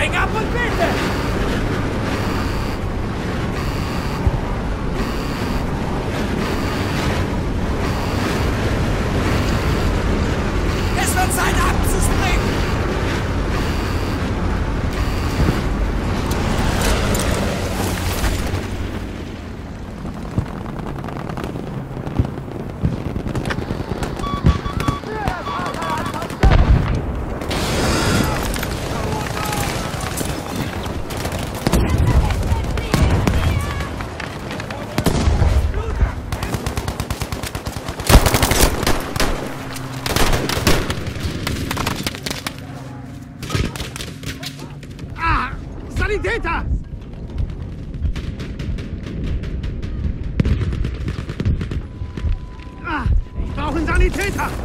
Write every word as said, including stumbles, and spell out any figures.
Häng ab und bitte! Es wird Zeit abzuspringen! Sanitäter! Ah, ich brauche einen Sanitäter!